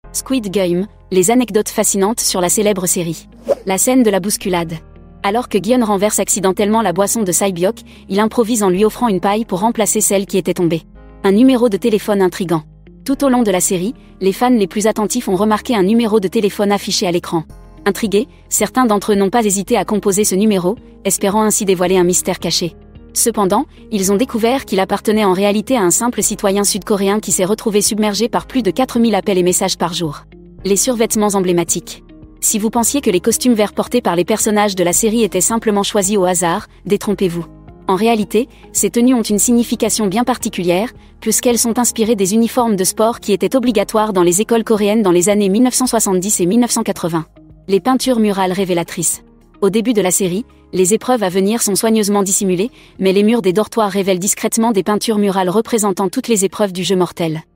Squid Game, les anecdotes fascinantes sur la célèbre série. La scène de la bousculade. Alors que Gion renverse accidentellement la boisson de Sae-byok, il improvise en lui offrant une paille pour remplacer celle qui était tombée. Un numéro de téléphone intrigant. Tout au long de la série, les fans les plus attentifs ont remarqué un numéro de téléphone affiché à l'écran. Intrigués, certains d'entre eux n'ont pas hésité à composer ce numéro, espérant ainsi dévoiler un mystère caché. Cependant, ils ont découvert qu'il appartenait en réalité à un simple citoyen sud-coréen qui s'est retrouvé submergé par plus de 4000 appels et messages par jour. Les survêtements emblématiques. Si vous pensiez que les costumes verts portés par les personnages de la série étaient simplement choisis au hasard, détrompez-vous. En réalité, ces tenues ont une signification bien particulière, puisqu'elles sont inspirées des uniformes de sport qui étaient obligatoires dans les écoles coréennes dans les années 1970 et 1980. Les peintures murales révélatrices. Au début de la série, les épreuves à venir sont soigneusement dissimulées, mais les murs des dortoirs révèlent discrètement des peintures murales représentant toutes les épreuves du jeu mortel.